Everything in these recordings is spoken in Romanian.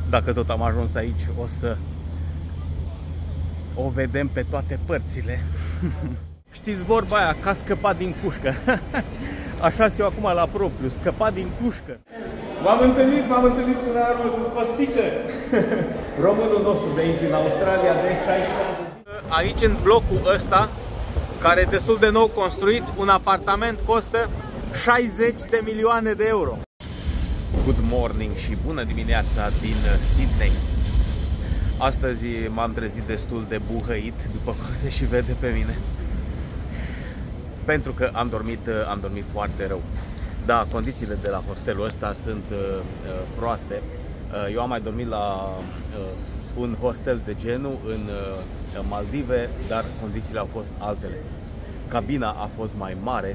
Dacă tot am ajuns aici, o să o vedem pe toate părțile. Știți vorba aia, ca scăpat din cușcă. Așa-s eu acum la propriu, scăpat din cușcă. M-am întâlnit cu Arul, cu Costică. Românul nostru de aici, din Australia, de 16 ani de zi. Aici, în blocul ăsta, care e destul de nou construit, un apartament costă 60 de milioane de euro. Good morning și bună dimineața din Sydney. Astăzi m-am trezit destul de buhăit, după cum se și vede pe mine. Pentru că am dormit foarte rău. Da, condițiile de la hostelul ăsta sunt proaste. Eu am mai dormit la un hostel de genul în Maldive, dar condițiile au fost altele. Cabina a fost mai mare,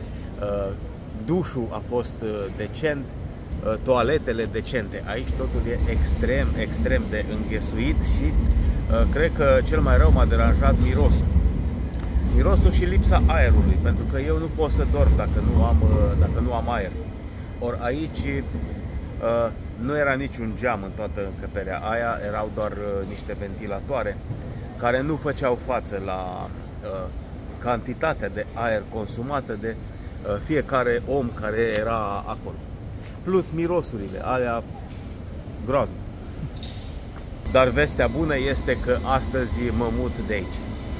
dușul a fost decent, toaletele decente. Aici totul e extrem de înghesuit și cred că cel mai rău m-a deranjat mirosul. Mirosul și lipsa aerului, pentru că eu nu pot să dorm dacă nu am aer. Ori aici nu era niciun geam în toată încăperea aia, erau doar niște ventilatoare care nu făceau față la cantitatea de aer consumată de fiecare om care era acolo. Plus mirosurile, alea groazne. Dar vestea bună este că astăzi mă mut de aici.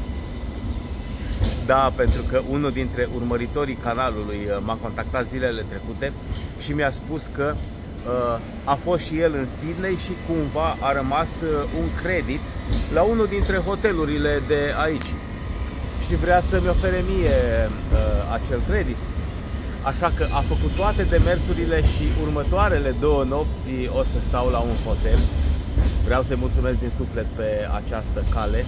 Da, pentru că unul dintre urmăritorii canalului m-a contactat zilele trecute și mi-a spus că a fost și el în Sydney și cumva a rămas un credit la unul dintre hotelurile de aici. Și vrea să-mi ofere mie acel credit. Așa că a făcut toate demersurile și următoarele 2 nopți o să stau la un hotel. Vreau să-i mulțumesc din suflet pe această cale.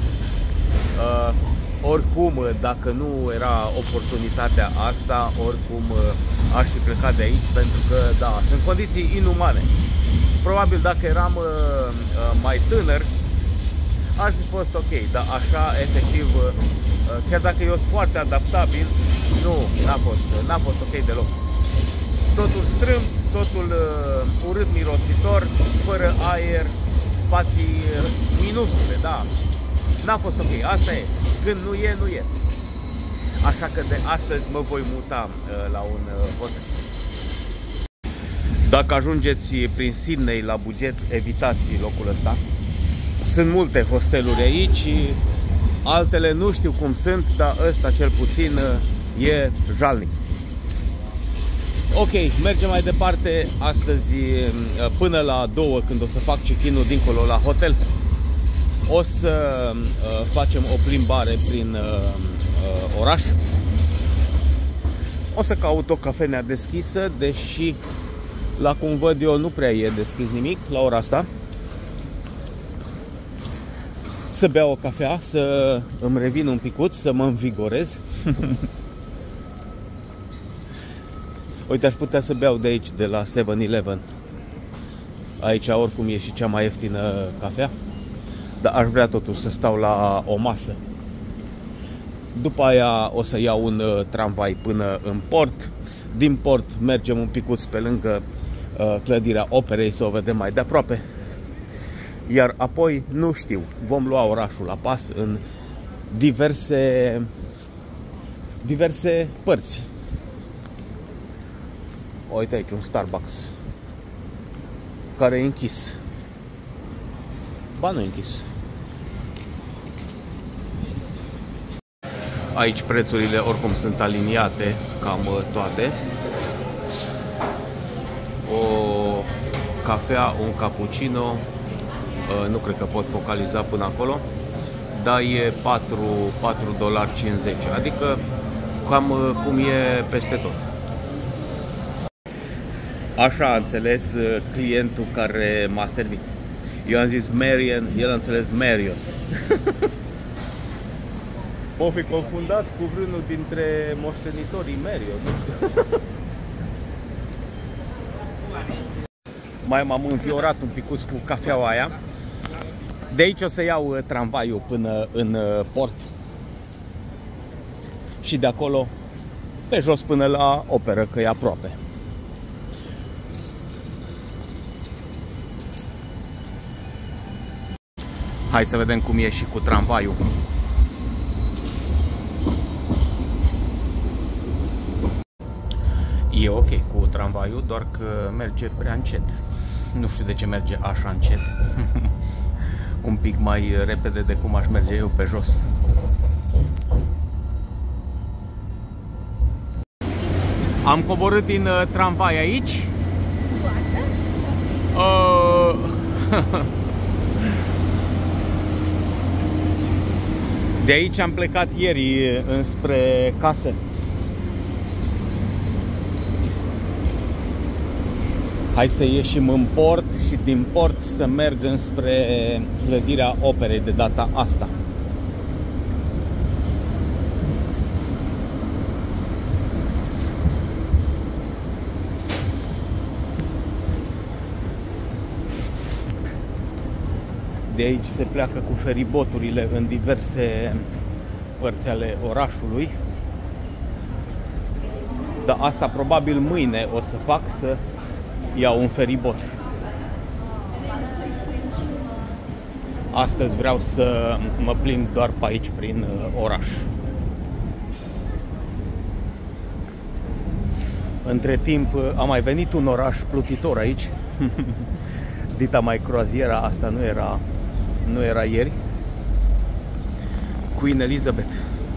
Oricum, dacă nu era oportunitatea asta, oricum aș fi plecat de aici, pentru că, da, sunt condiții inumane. Probabil dacă eram mai tânăr, ar fi fost ok, dar așa, efectiv, chiar dacă eu sunt foarte adaptabil, nu, n-a fost ok deloc. Totul strâmb, totul urât mirositor, fără aer, spații minuscule, da. N-a fost ok, asta e. Când nu e, nu e. Așa că de astăzi mă voi muta la un hotel. Dacă ajungeți prin Sydney la buget, evitați locul ăsta. Sunt multe hosteluri aici, altele nu știu cum sunt, dar ăsta cel puțin e jalnic. Ok, mergem mai departe astăzi până la 2, când o să fac check-in-ul dincolo la hotel. O să facem o plimbare prin oraș. O să caut o cafenea deschisă, deși la cum văd eu nu prea e deschis nimic la ora asta. Să beau o cafea, să îmi revin un picuț, să mă învigorez. Uite, aș putea să beau de aici, de la 7-Eleven. Aici oricum e și cea mai ieftină cafea. Dar aș vrea totuși să stau la o masă. După aia o să iau un tramvai până în port. Din port mergem un picuț pe lângă clădirea Operei să o vedem mai de aproape. Iar apoi, nu știu, vom lua orașul la pas în diverse părți. Uite aici un Starbucks care e închis. Ba, nu e închis. Aici prețurile oricum sunt aliniate cam toate. O cafea, un cappuccino, nu cred că pot focaliza până acolo, dar e $4,50, adică cam cum e peste tot. Așa a înțeles clientul care m-a servit. Eu am zis Marian, el a înțeles Marriott. O fi confundat cu vreunul dintre moștenitorii Marriott, nu știu. Mai m-am înviorat un picuț cu cafeaua aia. De aici o să iau tramvaiul până în port. Și de acolo pe jos până la Operă, că e aproape. Hai să vedem cum e și cu tramvaiul. E ok cu tramvaiul, doar că merge prea încet. Nu știu de ce merge așa încet. Un pic mai repede de cum aș merge eu pe jos. Am coborât din tramvai aici. De aici am plecat ieri înspre casă. Hai să ieșim în port și din port să merg înspre clădirea Operei de data asta. De aici se pleacă cu feriboturile în diverse părți ale orașului. Dar asta probabil mâine o să fac, să iau un feribot. Astăzi vreau să mă plimb doar pe aici, prin oraș. Între timp a mai venit un oraș plutitor aici. Dita mai croaziera, asta nu era ieri. Queen Elizabeth.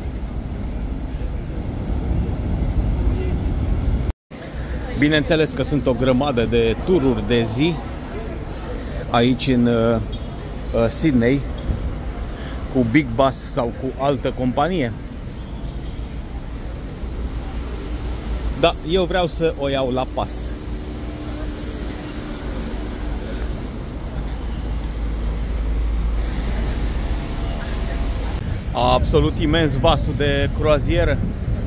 Bineînțeles că sunt o grămadă de tururi de zi aici în Sydney, cu Big Bus sau cu altă companie. Da, eu vreau să o iau la pas. Absolut imens vasul de croazieră.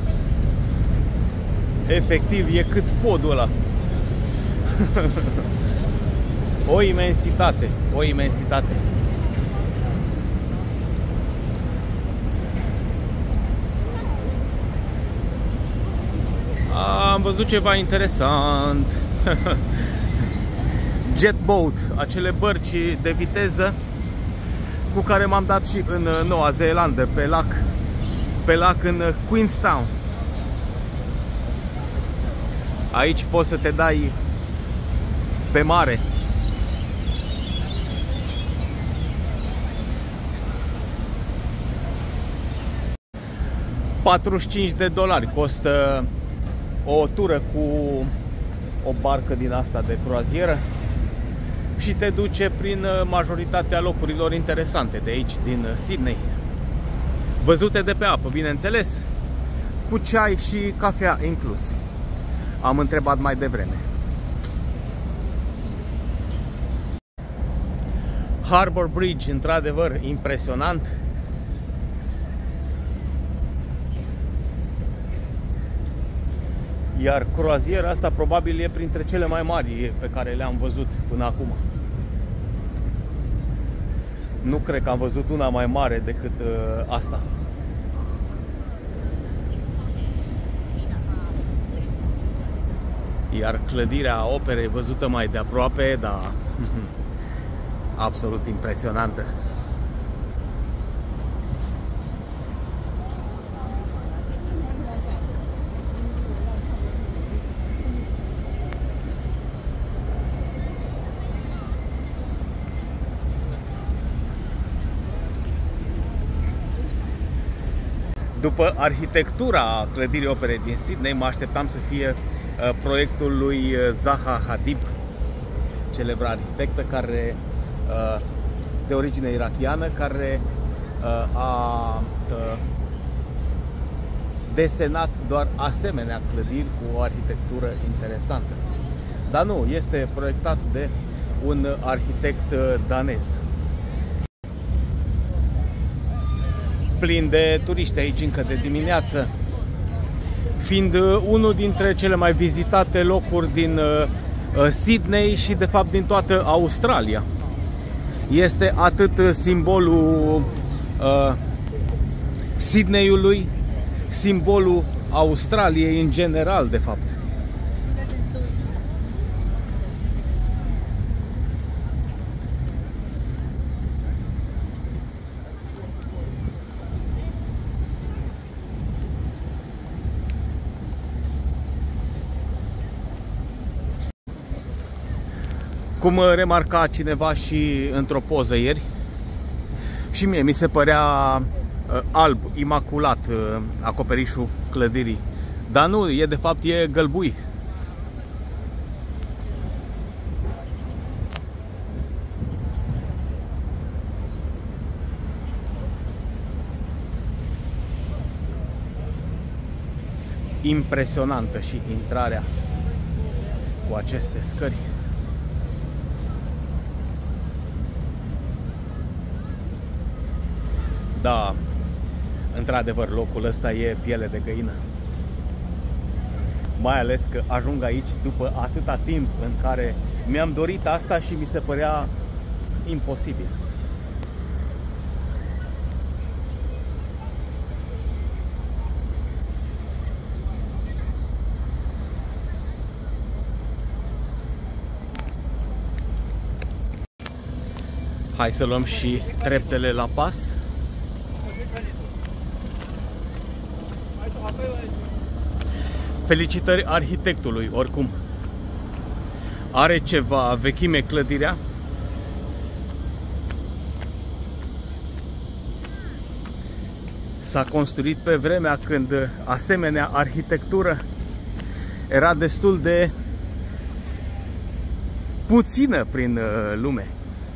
Efectiv e cât podul ăla. O imensitate, o imensitate. Am văzut ceva interesant. Jet boat, acele bărci de viteză cu care m-am dat și în Noua Zeelandă, pe lac în Queenstown. Aici poți să te dai pe mare. $45 costă o tură cu o barcă din asta de croazieră și te duce prin majoritatea locurilor interesante de aici, din Sydney. Văzute de pe apă, bineînțeles, cu ceai și cafea inclus. Am întrebat mai devreme. Harbour Bridge, într-adevăr, impresionant. Iar croaziera asta probabil e printre cele mai mari pe care le-am văzut până acum. Nu cred că am văzut una mai mare decât asta. Iar clădirea Operei văzută mai de aproape, da, absolut impresionantă. După arhitectura clădirii Operei din Sydney, mă așteptam să fie proiectul lui Zaha Hadid, celebra arhitectă care, de origine irakiană, care a desenat doar asemenea clădiri cu o arhitectură interesantă. Dar nu, este proiectat de un arhitect danez. Plin de turiști aici încă de dimineață, fiind unul dintre cele mai vizitate locuri din Sydney și de fapt din toată Australia. Este atât simbolul Sydneyului, simbolul Australiei în general, de fapt. Cum remarca cineva și într-o poză ieri, și mie mi se părea alb, imaculat acoperișul clădirii. Dar nu, de fapt e gălbui. Impresionantă și intrarea cu aceste scări. Da, într-adevăr, locul ăsta e piele de găină. Mai ales că ajung aici după atâta timp în care mi-am dorit asta și mi se părea imposibil. Hai să luăm și treptele la pas. Felicitări arhitectului, oricum. Are ceva vechime clădirea. S-a construit pe vremea când asemenea arhitectură era destul de puțină prin lume.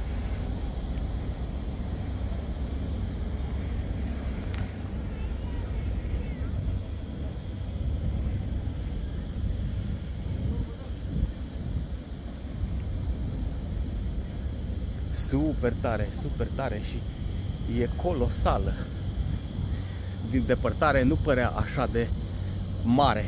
Super tare și e colosală. Din depărtare nu părea așa de mare.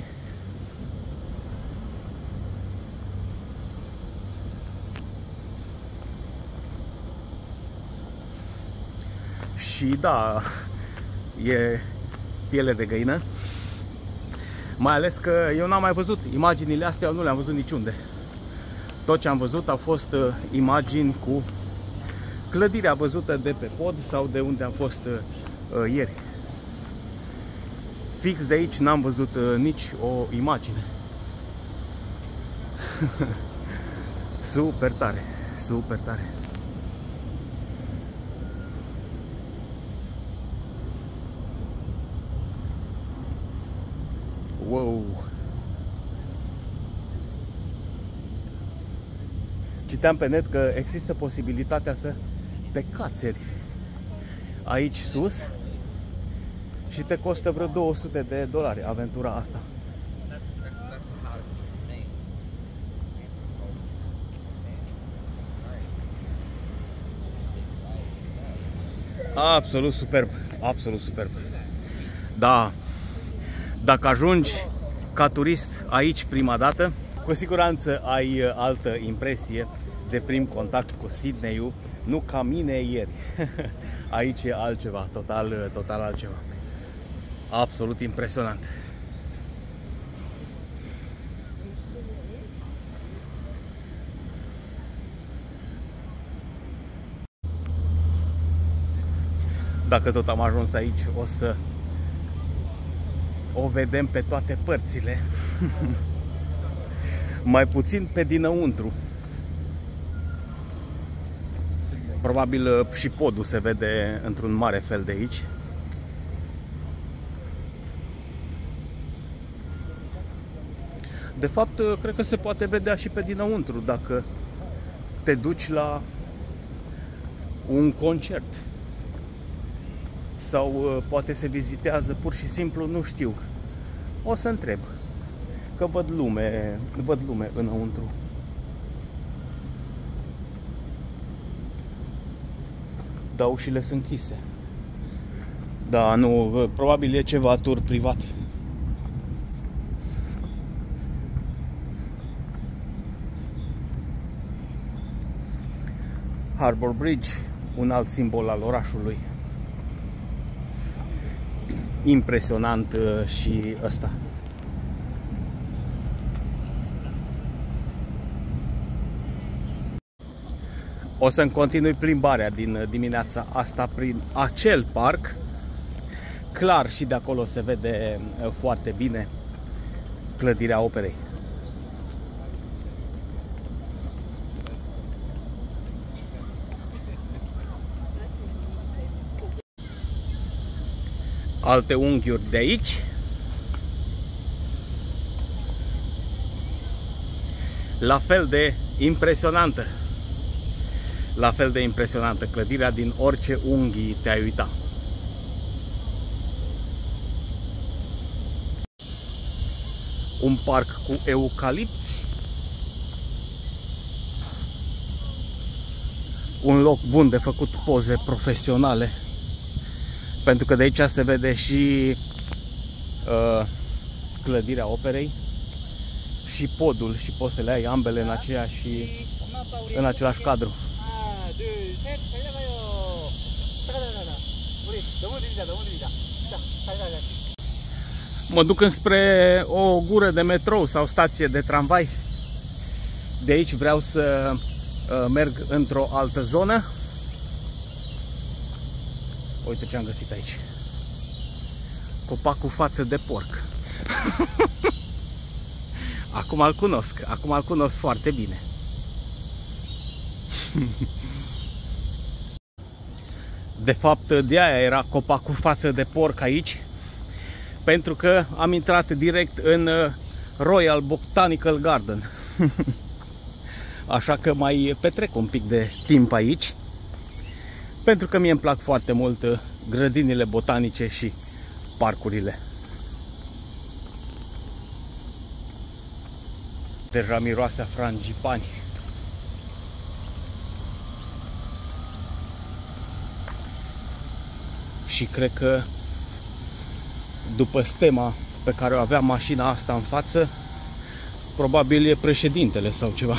Și da, e piele de găină. Mai ales că eu n-am mai văzut imaginile astea, nu le-am văzut niciunde. Tot ce am văzut au fost imagini cu clădirea văzută de pe pod sau de unde am fost ieri. Fix de aici n-am văzut nici o imagine. Super tare, super tare. Wow! Citeam pe net că există posibilitatea să te cațeri aici sus și te costă vreo $200 aventura asta. Absolut superb, absolut superb. Da, dacă ajungi ca turist aici prima dată, cu siguranță ai altă impresie de prim contact cu Sydney-ul, nu ca mine ieri. Aici e altceva, total altceva. Absolut impresionant. Dacă tot am ajuns aici, o să o vedem pe toate părțile. Mai puțin pe dinăuntru. Probabil și podul se vede într-un mare fel de aici. De fapt, cred că se poate vedea și pe dinăuntru dacă te duci la un concert. Sau poate se vizitează pur și simplu, nu știu. O să întreb. Că văd lume înăuntru. Da, ușile sunt închise. Da, nu, probabil e ceva tur privat. Harbour Bridge, un alt simbol al orașului. Impresionant și ăsta. O să-mi continui plimbarea din dimineața asta prin acel parc. Clar și de acolo se vede foarte bine clădirea operei. alte unghiuri de aici. La fel de impresionantă. La fel de impresionantă clădirea din orice unghi te-ai uita. Un parc cu eucalipți. Un loc bun de făcut poze profesionale. Pentru că de aici se vede și clădirea operei și podul, și poți să le ai ambele în același cadru. Mă duc înspre o gură de metrou sau stație de tramvai. De aici vreau să merg într-o altă zonă. Uite ce am găsit aici. Copac cu față de porc. Acum îl cunosc. Acum îl cunosc foarte bine. De fapt, de aia era copac cu față de porc aici. Pentru că am intrat direct în Royal Botanical Garden. Așa că mai petrec un pic de timp aici. Pentru că mie îmi plac foarte mult grădinile botanice și parcurile. Deja miroase a frangipani. Și cred că după stema pe care o avea mașina asta în față, probabil e președintele sau ceva.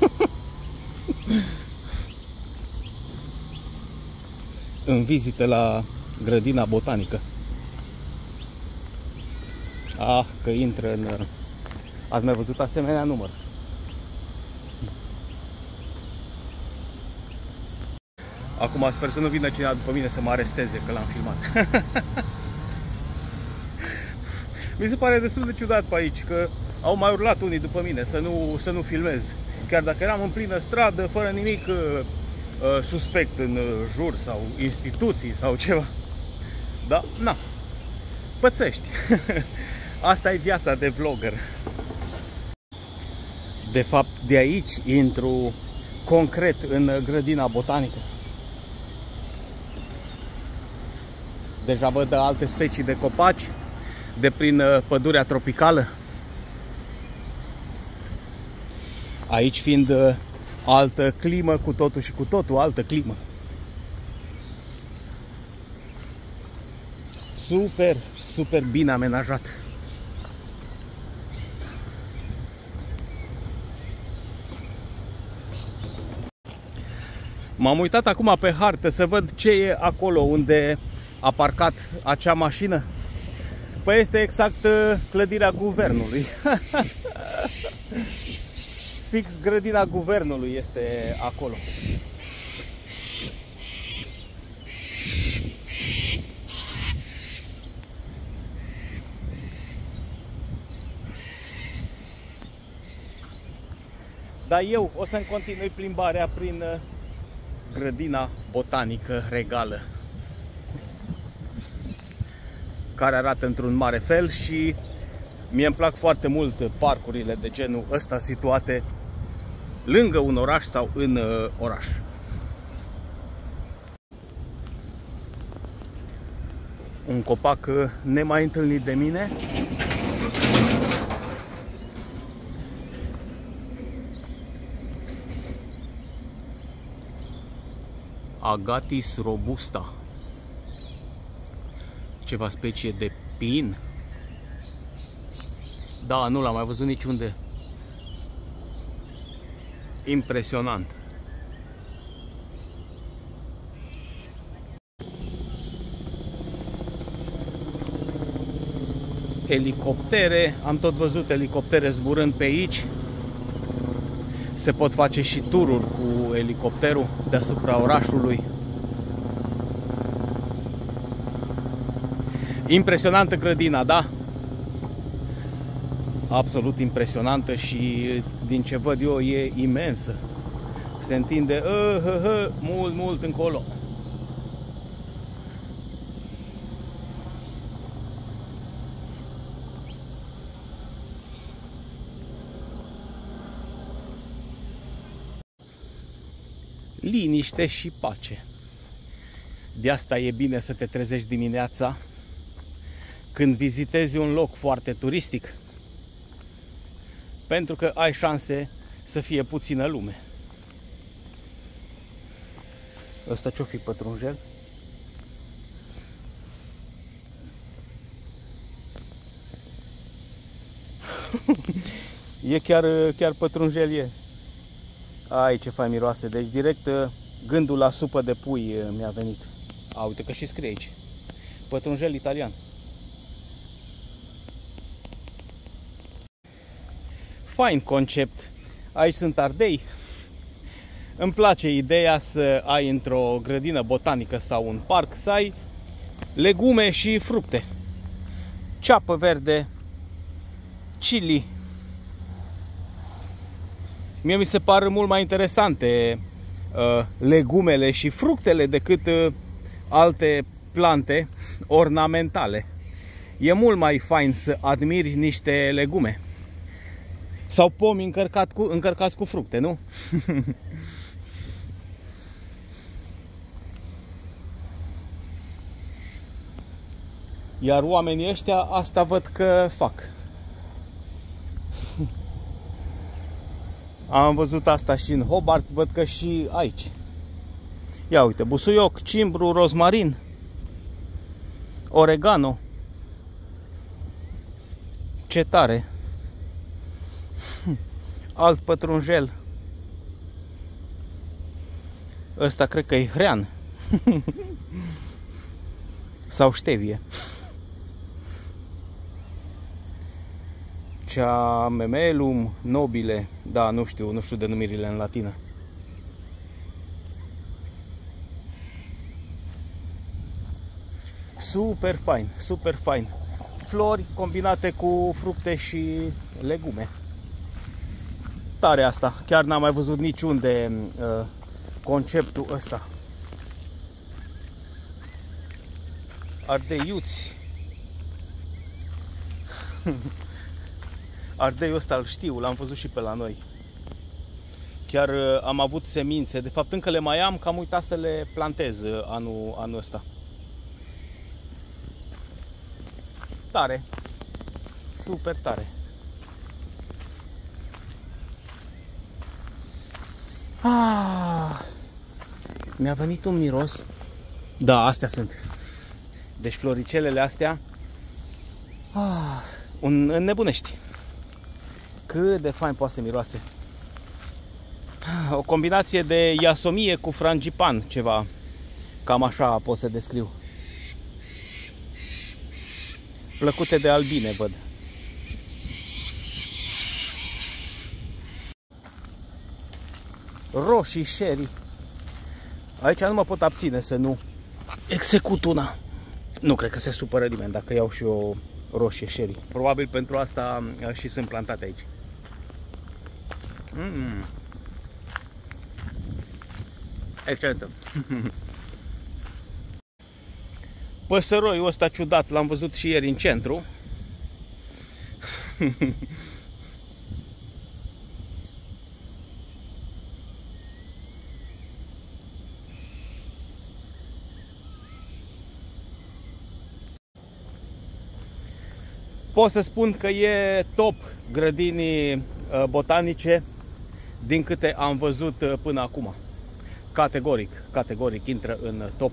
În vizită la grădina botanică. Ah, că intră în... Ați mai văzut asemenea număr? Acum sper să nu vină cineva după mine să mă aresteze că l-am filmat. Mi se pare destul de ciudat pe aici că au mai urlat unii după mine să nu filmez. Chiar dacă eram în plină stradă, fără nimic suspect în jur sau instituții sau ceva. Da? Na. Pățești. Asta e viața de vlogger. De fapt, de aici intru concret în grădina botanică. Deja văd alte specii de copaci de prin pădurea tropicală. Aici fiind altă climă, cu totul și cu totul altă climă. Super, super bine amenajat. M-am uitat acum pe hartă să văd ce e acolo unde a parcat acea mașină. Păi este exact clădirea guvernului. Fix grădina guvernului este acolo. Dar eu o să-mi continui plimbarea prin grădina botanică regală, care arată într-un mare fel și mie îmi plac foarte mult parcurile de genul ăsta situate lângă un oraș sau în oraș. Un copac nemai întâlnit de mine. Agathis robusta. Ceva specie de pin. Da, nu l-am mai văzut niciunde. Impresionant. Elicoptere, am tot văzut elicoptere zburând pe aici. Se pot face și tururi cu elicopterul deasupra orașului. Impresionantă grădina, da? Absolut impresionantă și din ce văd eu e imensă. Se întinde mult, mult încolo. liniște și pace. De asta e bine să te trezești dimineața când vizitezi un loc foarte turistic, pentru că ai șanse să fie puțină lume. Ăsta ce-o fi, pătrunjel? E chiar pătrunjel e. Ai, ce fain miroase. Deci direct gândul la supă de pui mi-a venit. A, uite că și scrie aici. Pătrunjel italian. Fain concept. Aici sunt ardei. Îmi place ideea să ai într-o grădină botanică sau un parc să ai legume și fructe. Ceapă verde, chili. Mie mi se par mult mai interesante legumele și fructele decât alte plante ornamentale. E mult mai fain să admiri niște legume sau pomi încărcați cu fructe, nu? Iar oamenii ăștia asta văd că fac. Am văzut asta și în Hobart, văd că și aici. Ia uite, busuioc, cimbru, rozmarin, oregano. Ce tare! Alt pătrunjel. Ăsta cred că e hrean. Sau ștevie. Ciamemelum nobile. Da, nu știu denumirile în latină. Super fain, super fain. Flori combinate cu fructe și legume. Tare asta. Chiar n-am mai văzut niciunde conceptul ăsta. Ardeiuți. Ardeiul ăsta îl știu, l-am văzut și pe la noi. Chiar am avut semințe. De fapt încă le mai am, că am uitat să le plantez anul ăsta. Tare. Super tare. Mi-a venit un miros. Da, astea sunt. Deci floricelele astea înnebunești. Cât de fain poate să miroase. O combinație de iasomie cu frangipan, ceva. Cam așa pot să descriu. Plăcute de albine, văd. Roșii sherry. Aici nu mă pot abține să nu execut una. Nu cred că se supără nimeni dacă iau și o roșie sherry. Probabil pentru asta și sunt plantate aici. Excelentă. Păsăroiul ăsta ciudat l-am văzut și ieri în centru. Pot să spun că e top grădinii botanice din câte am văzut până acum. Categoric intră în top.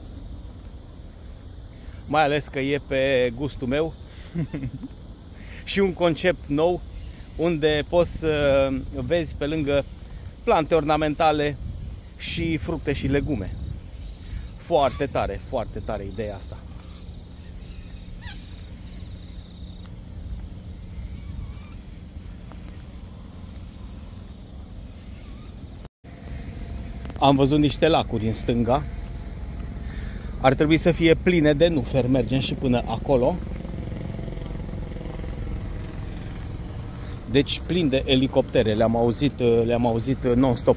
Mai ales că e pe gustul meu și un concept nou unde poți să vezi pe lângă plante ornamentale și fructe și legume. Foarte tare ideea asta. Am văzut niște lacuri în stânga. Ar trebui să fie pline de nuferi. Mergem și până acolo. Deci plin de elicoptere. Le-am auzit non-stop.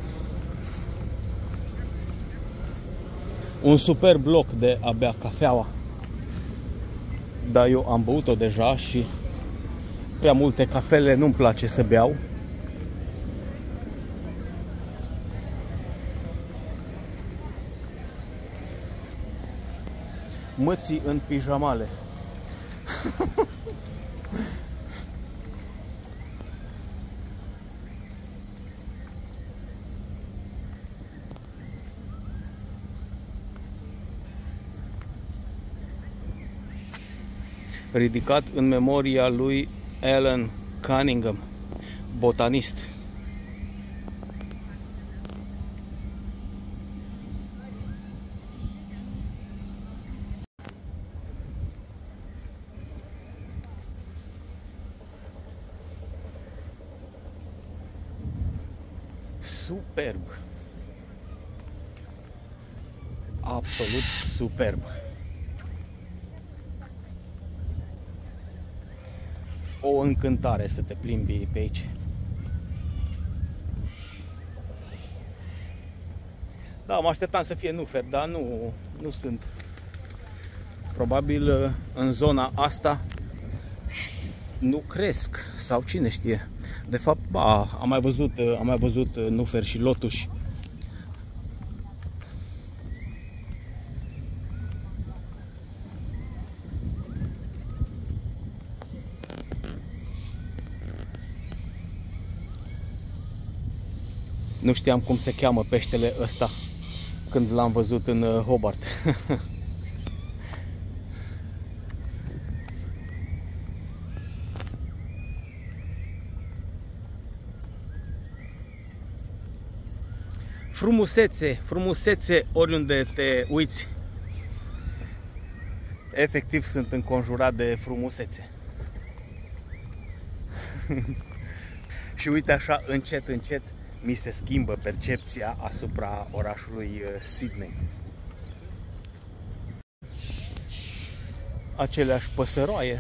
Un super bloc de a bea cafeaua. Dar eu am băut-o deja și prea multe cafele nu-mi place să beau. mății în pijamale. Ridicat în memoria lui Alan Cunningham, botanist. Superb. Absolut superb. O încântare să te plimbi pe aici. Da, mă așteptam să fie nuferi, dar nu sunt. Probabil în zona asta nu cresc, sau cine știe. De fapt, am mai văzut nuferi și lotuși. Nu știam cum se cheamă peștele ăsta când l-am văzut în Hobart. Frumusețe, frumusețe oriunde te uiți. Efectiv sunt înconjurat de frumusețe. Și uite așa, încet, încet, mi se schimbă percepția asupra orașului Sydney. Aceleași păsăroaie.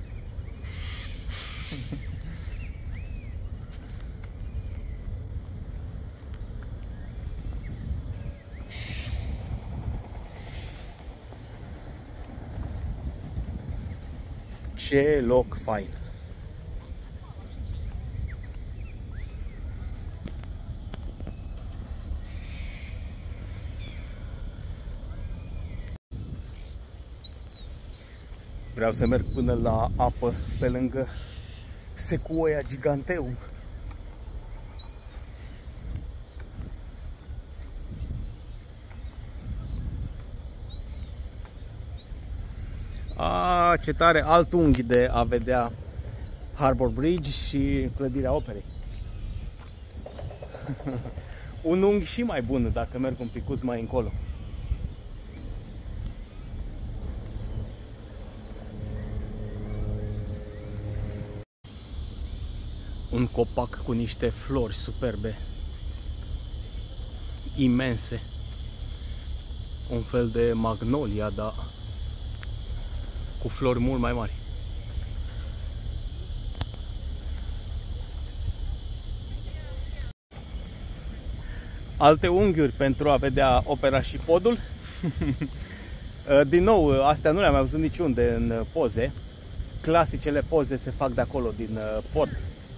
Ce loc fain! Vreau să merg până la apă, pe lângă Sequoia giganteum. Ce tare, alt unghi de a vedea Harbour Bridge și clădirea operei. Un unghi și mai bun dacă merg un picuț mai încolo. Un copac cu niște flori superbe, imense, un fel de magnolia, dar cu flori mult mai mari. Alte unghiuri pentru a vedea opera și podul. Din nou, astea nu le-am mai văzut niciunde în poze. Clasicele poze se fac de acolo, din pod.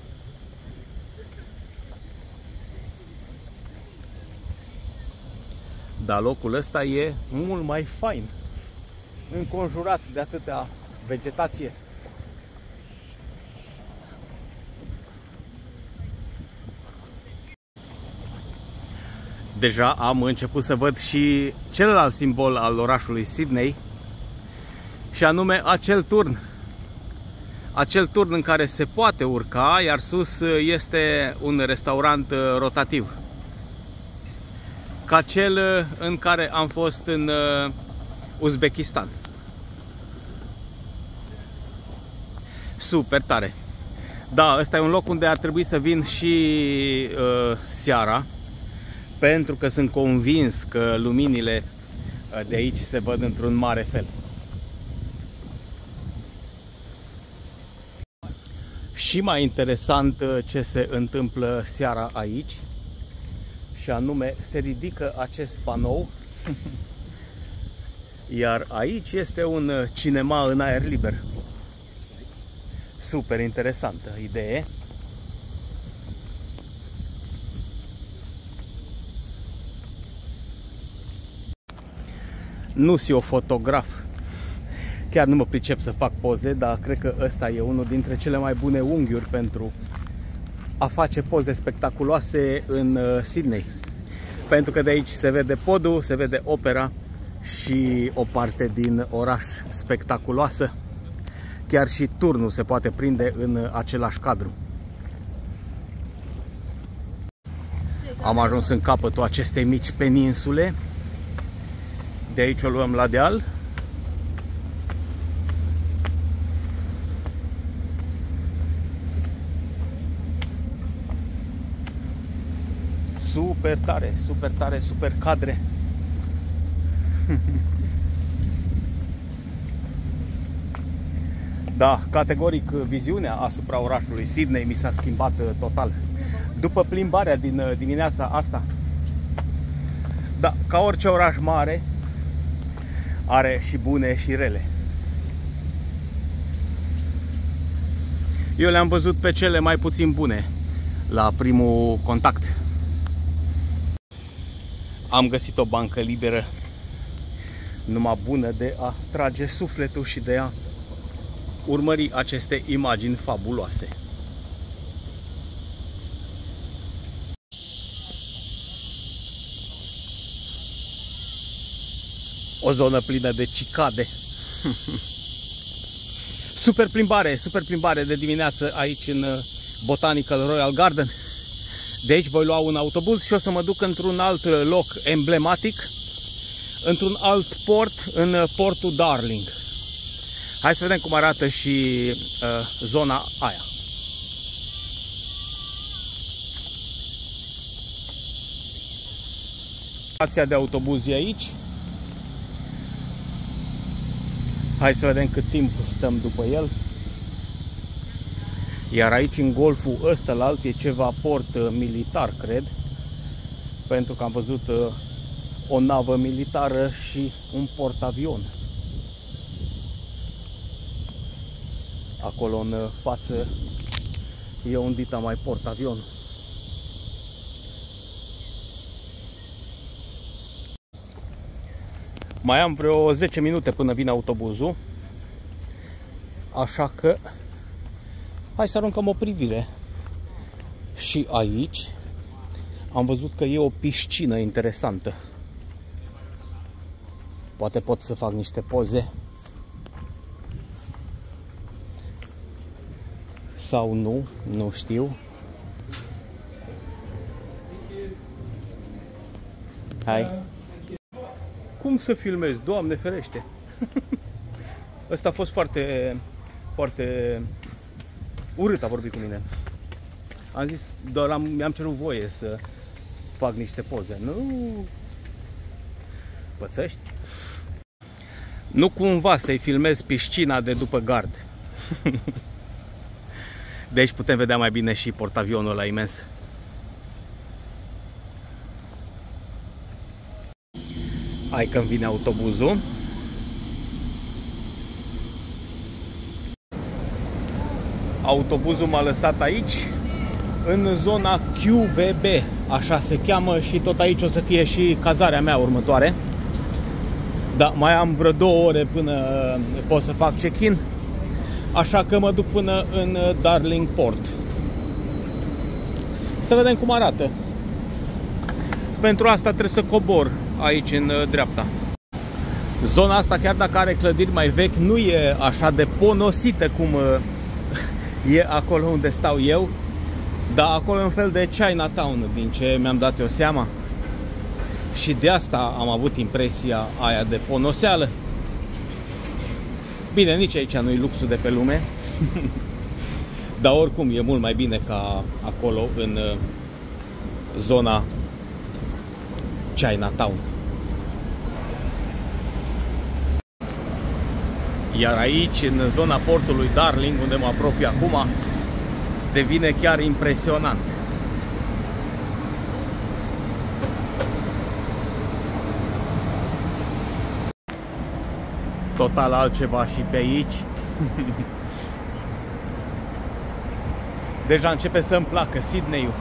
Dar locul ăsta e mult mai fain, înconjurat de atâta vegetație. Deja am început să văd și celălalt simbol al orașului Sydney, și anume acel turn. Acel turn în care se poate urca, iar sus este un restaurant rotativ, ca cel în care am fost în Uzbekistan. Super tare! Da, ăsta e un loc unde ar trebui să vin și seara, pentru că sunt convins că luminile de aici se văd într-un mare fel. Și mai interesant ce se întâmplă seara aici, și anume se ridică acest panou, iar aici este un cinema în aer liber. Super interesantă idee. Nu sunt eu fotograf, Chiar nu mă pricep să fac poze, dar cred că ăsta e unul dintre cele mai bune unghiuri pentru a face poze spectaculoase în Sydney. Pentru că de aici se vede podul, se vede opera și o parte din oraș spectaculoasă. Chiar și turnul se poate prinde în același cadru. Am ajuns în capătul acestei mici peninsule. De aici o luăm la deal. Super tare, super tare, super cadre. Da, categoric viziunea asupra orașului Sydney mi s-a schimbat total după plimbarea din dimineața asta. Da, ca orice oraș mare, are și bune și rele. Eu le-am văzut pe cele mai puțin bune la primul contact. Am găsit o bancă liberă, numai bună de a trage sufletul și de a urmări aceste imagini fabuloase. O zonă plină de cicade. Super plimbare de dimineață aici în Botanical Royal Garden. De aici voi lua un autobuz și o să mă duc într-un alt loc emblematic, într-un alt port, în portul Darling. Hai să vedem cum arată și zona aia. Stația de autobuz e aici. Hai să vedem cât timp stăm după el. Iar aici, în golful ăstălalt, e ceva port militar, cred. Pentru că am văzut o navă militară și un portavion. Acolo în față e un dita mai portavion. Mai am vreo 10 minute până vine autobuzul. Așa că hai să aruncăm o privire. Și aici am văzut că e o piscină interesantă. Poate pot să fac niște poze. Sau nu, nu știu. Hai. Cum să filmez? Doamne ferește! Ăsta a fost foarte urât, a vorbit cu mine. Am zis, doar mi-am cerut voie să fac niște poze. Nu pățești? Nu cumva să-i filmez piscina de după gard. De aici putem vedea mai bine și portavionul ăla imens. Hai că-mi vine autobuzul. Autobuzul m-a lăsat aici, în zona QVB, așa se cheamă, și tot aici o să fie și cazarea mea următoare. Da, mai am vreo 2 ore până pot să fac check-in, așa că mă duc până în Darling Port. Să vedem cum arată. Pentru asta trebuie să cobor aici în dreapta. Zona asta, chiar dacă are clădiri mai vechi, nu e așa de ponosită cum e acolo unde stau eu. Dar acolo e un fel de Chinatown, din ce mi-am dat eu seama. Și de asta am avut impresia aia de ponoseală. Bine, nici aici nu-i luxul de pe lume. Dar oricum e mult mai bine ca acolo în zona Chinatown. Iar aici, în zona portului Darling, unde mă apropii acum, devine chiar impresionant. Total altceva și pe aici. Deja începe să-mi placă Sydney-ul.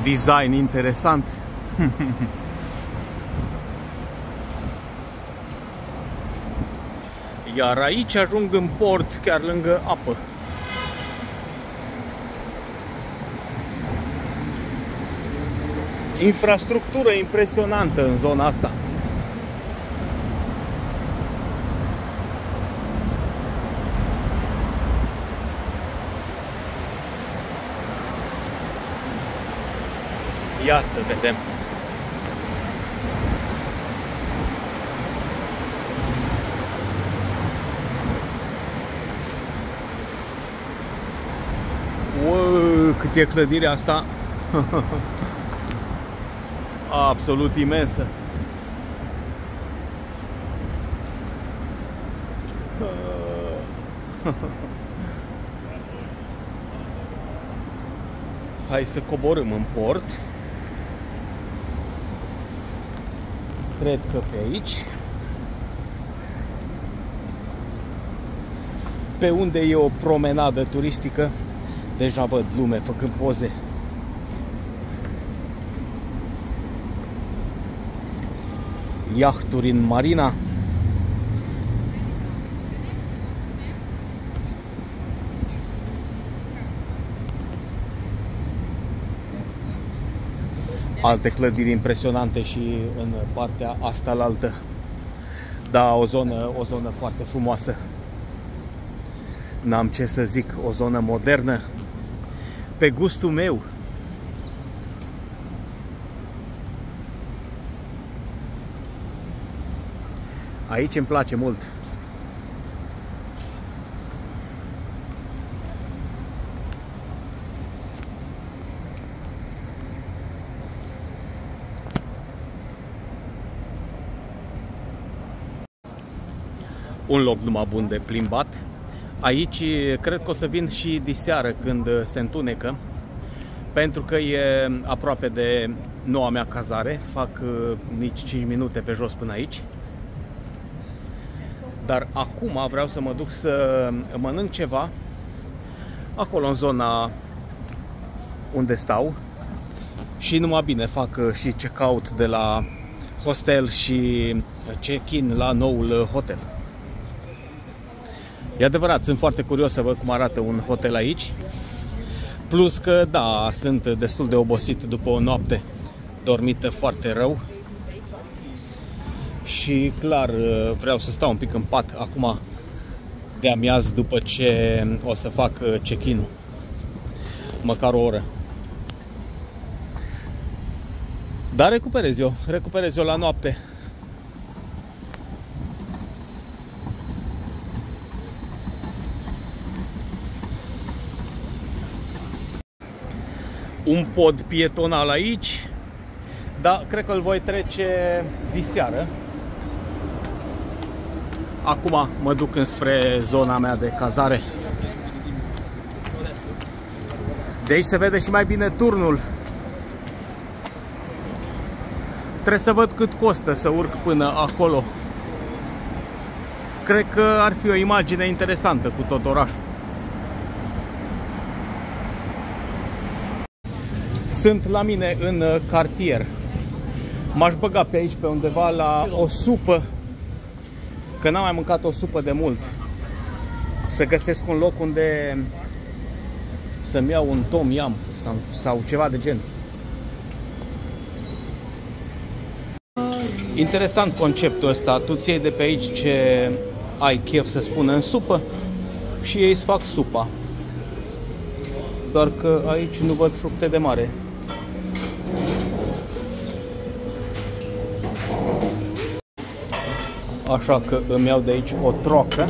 design interesant. Iar aici ajung în port, chiar lângă apă. Infrastructură impresionantă în zona asta. Ia să vedem. Uuu, cât e clădirea asta. Absolut imensă. Hai să coborâm în port. Cred că pe aici. Pe unde e o promenadă turistică, deja văd lume făcând poze. Iahturi în marina. Alte clădiri impresionante și în partea asta la altă. Da, o zonă foarte frumoasă. N-am ce să zic, o zonă modernă pe gustul meu. Aici îmi place mult. Un loc numai bun de plimbat. Aici cred că o să vin și diseară când se întunecă, pentru că e aproape de noua mea cazare. Fac nici 5 minute pe jos până aici. Dar acum vreau să mă duc să mănânc ceva acolo în zona unde stau. Și numai bine fac și check-out de la hostel și check-in la noul hotel. E adevărat, sunt foarte curios să văd cum arată un hotel aici. Plus că, da, sunt destul de obosit după o noapte dormită foarte rău. Și clar vreau să stau un pic în pat acum de amiaz, după ce o să fac check-in-ul. Măcar o oră. Dar recuperez eu la noapte. Un pod pietonal aici, dar cred că îl voi trece diseară. Acum mă duc înspre zona mea de cazare. De aici se vede și mai bine turnul. Trebuie să văd cât costă să urc până acolo. Cred că ar fi o imagine interesantă cu tot orașul. Sunt la mine în cartier. M-aș băga pe aici pe undeva la o supă, că n-am mai mâncat o supă de mult. Să găsesc un loc unde să-mi iau un tom yum sau ceva de gen. Interesant conceptul ăsta. Tu ți iei de pe aici ce ai chef să spună în supă și ei îți fac supa. Doar că aici nu văd fructe de mare. Așa că îmi iau de aici o trocă.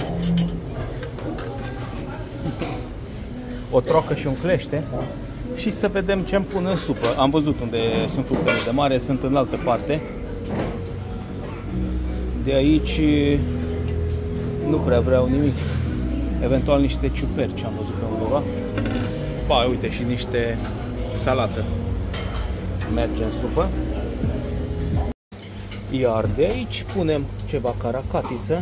O trocă și un clește. Și să vedem ce îmi pun în supă. Am văzut unde sunt fructele de mare, sunt în altă parte. De aici nu prea vreau nimic. Eventual niște ciuperci am văzut pe undeva. Ba, uite, și niște salată. Merge în supă. Iar de aici punem ceva caracatiță.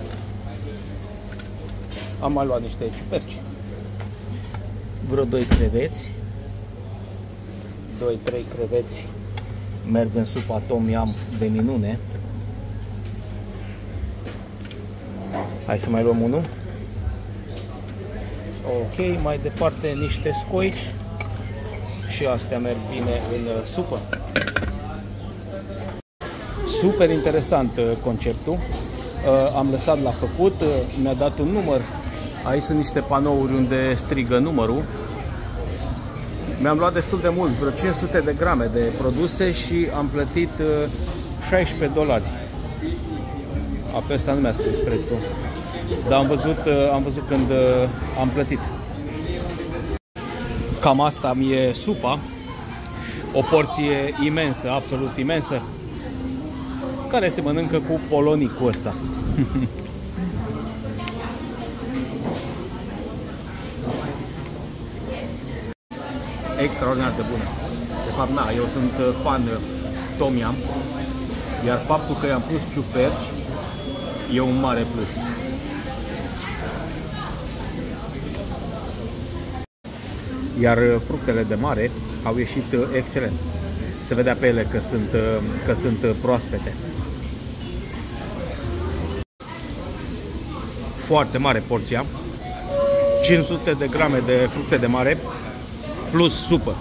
Am mai luat niște ciuperci. Vreo 2 creveți. 2-3 creveți merg în supa tom yum de minune. Hai să mai luăm unul. Ok, mai departe niște scoici și astea merg bine în supă. Super interesant conceptul. Am lăsat la făcut, mi-a dat un număr. Aici sunt niște panouri unde strigă numărul. Mi-am luat destul de mult, vreo 500 de grame de produse și am plătit $16. Pe ăsta nu mi-a scris prețul, dar am văzut când am plătit. Cam asta mi-e supa. O porție imensă, absolut imensă, care se mănâncă cu polonicul ăsta. Extraordinar de bună. De fapt, eu sunt fan tom yum, iar faptul că i-am pus ciuperci e un mare plus. Iar fructele de mare au ieșit excelent. Se vedea pe ele că sunt proaspete. Foarte mare porția. 500 de grame de fructe de mare plus supă.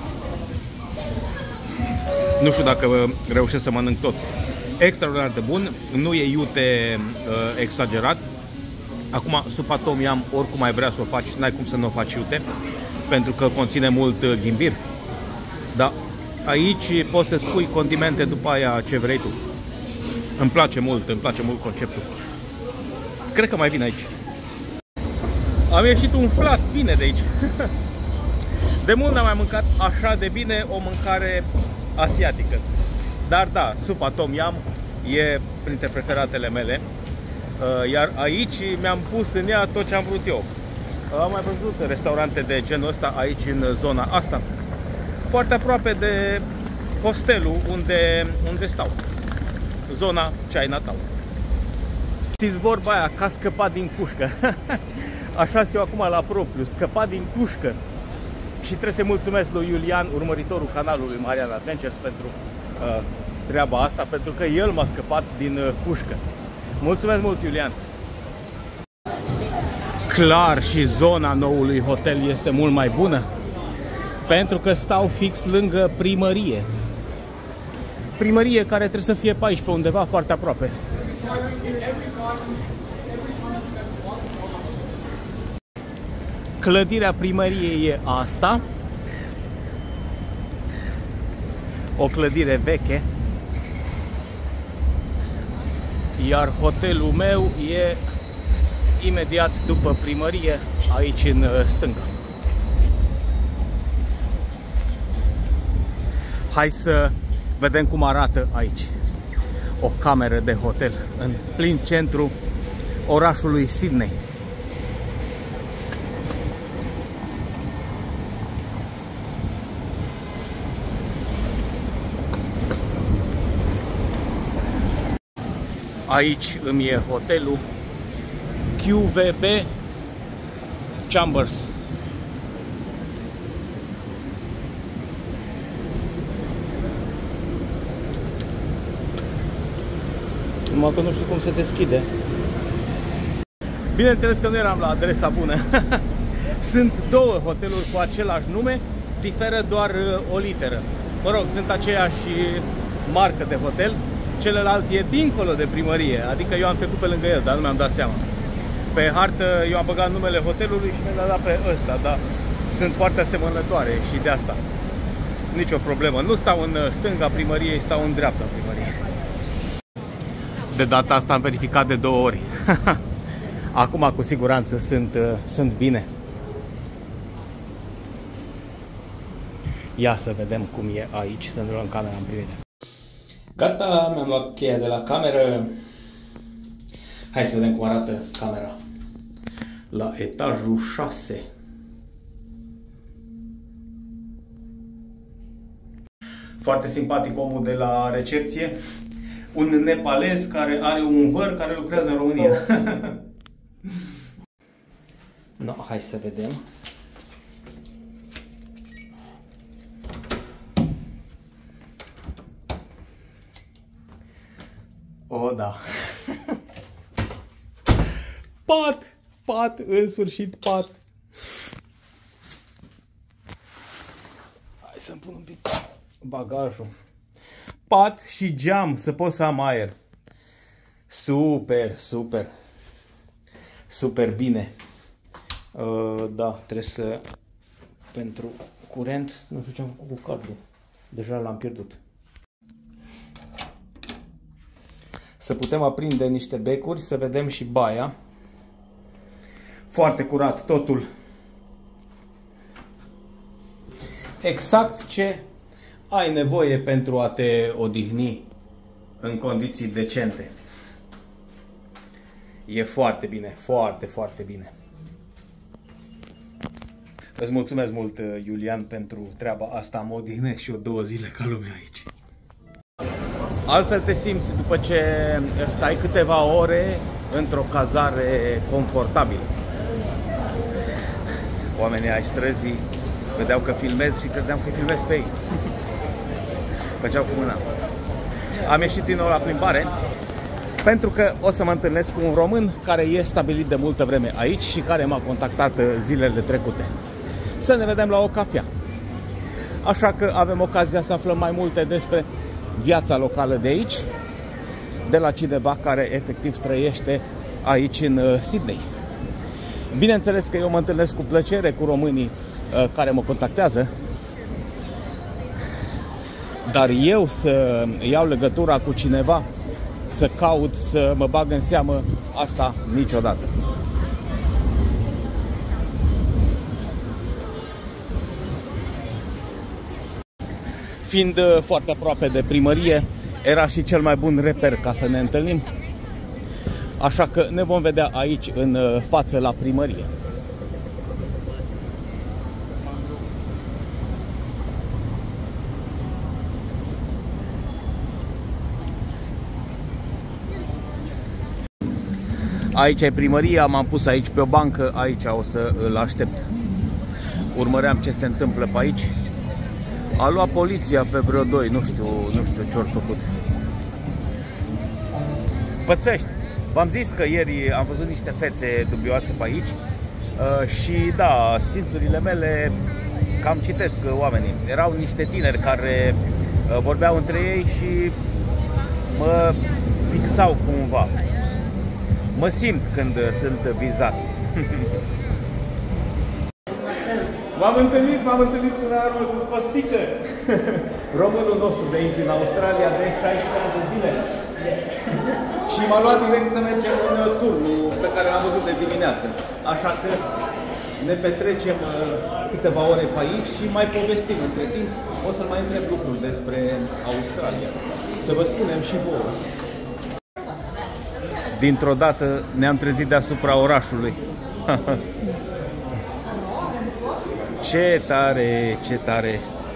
Nu știu dacă reușesc să mănânc tot. Extraordinar de bun, nu e iute exagerat. Acum, supa tom yum, oricum ai vrea să o faci, n-ai cum să nu o faci iute, pentru că conține mult ghimbir. Dar aici poți să spui condimente după aia ce vrei tu. Îmi place mult conceptul. Cred că mai vin aici. Am ieșit umflat bine de aici. De mult n-am mai mâncat așa de bine o mâncare asiatică. Dar da, supa tom yum e printre preferatele mele. Iar aici mi-am pus în ea tot ce am vrut eu. Am mai văzut restaurante de genul ăsta aici în zona asta, foarte aproape de hostelul unde stau, zona Chinatown. Știți vorba aia, că a scăpat din cușcă. Așa eu acum la propriu, scăpat din cușcă. Și trebuie să mulțumesc lui Iulian, urmăritorul canalului Marian Adventures, pentru treaba asta, pentru că el m-a scăpat din cușcă. Mulțumesc mult, Iulian! Clar, și zona noului hotel este mult mai bună, pentru că stau fix lângă primărie. Primărie care trebuie să fie pe aici, pe undeva foarte aproape. Clădirea primăriei e asta. O clădire veche. Iar hotelul meu e imediat după primărie, aici în stânga. Hai să vedem cum arată aici. O cameră de hotel în plin centru orașului Sydney. Aici îmi e hotelul QVB Chambers. Numai că nu știu cum se deschide. Bineînțeles că nu eram la adresa bună. Sunt două hoteluri cu același nume, diferă doar o literă. Mă rog, sunt aceeași marcă de hotel. Celălalt e dincolo de primărie, adică eu am trecut pe lângă el, dar nu mi-am dat seama. Pe hartă eu am băgat numele hotelului și mi-a dat pe ăsta, dar sunt foarte asemănătoare și de asta. Nicio problemă. Nu stau în stânga primăriei, stau în dreapta primăriei. De data asta am verificat de 2 ori. Acum cu siguranță sunt bine. Ia să vedem cum e aici, să ne luăm camera în privire. Gata, mi-am luat cheia de la cameră. Hai să vedem cum arată camera. La etajul 6. Foarte simpatic omul de la recepție. Un nepalez care are un văr care lucrează în România. No, hai să vedem. da. Pat, în sfârșit pat. Hai să-mi pun un pic bagajul. Pat și geam, să pot să am aer. Super, super. Super bine. Da, trebuie să... Pentru curent, nu știu ce am făcut cu cablul. Deja l-am pierdut. Să putem aprinde niște becuri, să vedem și baia. Foarte curat totul. Exact ce ai nevoie pentru a te odihni în condiții decente. E foarte bine, foarte, foarte bine. Îți mulțumesc mult, Iulian, pentru treaba asta. Mă odihnesc și eu 2 zile ca lumea aici. Altfel te simți după ce stai câteva ore într-o cazare confortabilă. Oamenii ai străzii vedeau că filmez și credeam că filmez pe ei. Făceau cu mâna. Am ieșit din nou la plimbare pentru că o să mă întâlnesc cu un român care e stabilit de multă vreme aici și care m-a contactat zilele trecute. Să ne vedem la o cafea. Așa că avem ocazia să aflăm mai multe despre viața locală de aici, de la cineva care efectiv trăiește aici în Sydney. Bineînțeles că eu mă întâlnesc cu plăcere cu românii care mă contactează, dar eu să iau legătura cu cineva, să caut, să mă bag în seamă, asta niciodată. Fiind foarte aproape de primărie, era și cel mai bun reper ca să ne întâlnim. Așa că ne vom vedea aici în față la primărie. Aici e primăria, m-am pus aici pe o bancă, aici o să îl aștept. Urmăream ce se întâmplă pe aici. A luat poliția pe vreo 2, nu știu ce-au făcut. Pățești! V-am zis că ieri am văzut niște fețe dubioase pe aici și da, simțurile mele cam citesc oamenii. Erau niște tineri care vorbeau între ei și mă fixau cumva. Mă simt când sunt vizat. M-am întâlnit până la urmă cu Costică, românul nostru de aici din Australia de 16 ani de zile. Și m-a luat direct să mergem în turnul pe care l-am văzut de dimineață. Așa că ne petrecem câteva ore pe aici și mai povestim între timp. O să mai întreb lucruri despre Australia. Să vă spunem și vouă. Dintr-o dată ne-am trezit deasupra orașului. Ce tare, ce tare!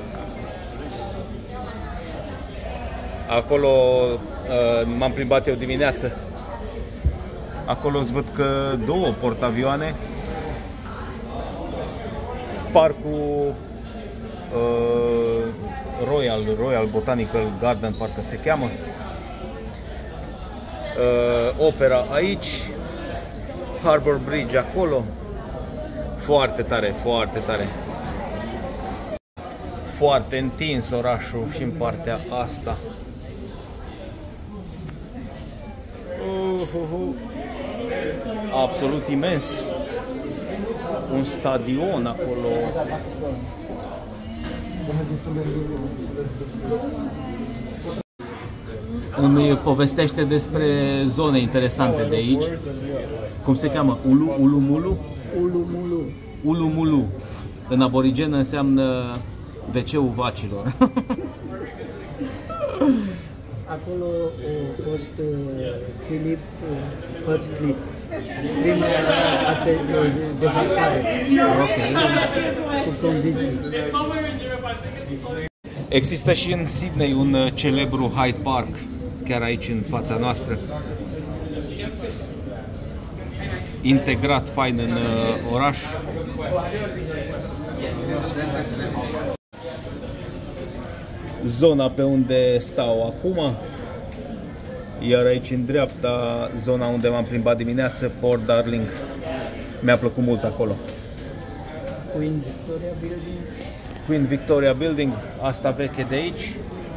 Acolo m-am plimbat eu dimineață. Acolo îți văd că 2 portavioane. Parcul Royal Botanical Garden, parcă se cheamă. Opera aici. Harbour Bridge acolo. Foarte tare, foarte tare. Foarte întins orașul și în partea asta. Absolut imens. Un stadion acolo. Îmi povestește despre zone interesante de aici. Cum se cheamă? Ulumulu? Ulumulu. În aborigen înseamnă WC-ul vacilor. Acolo a fost Philip First Fleet, prima debarcare cu condiții. Există și în Sydney un celebru Hyde Park, chiar aici în fața noastră. Integrat fain în oraș. Zona pe unde stau acum Iar aici în dreapta, zona unde m-am plimbat dimineață, Port Darling. Mi-a plăcut mult acolo. Queen Victoria Building. Queen Victoria Building, asta veche de aici.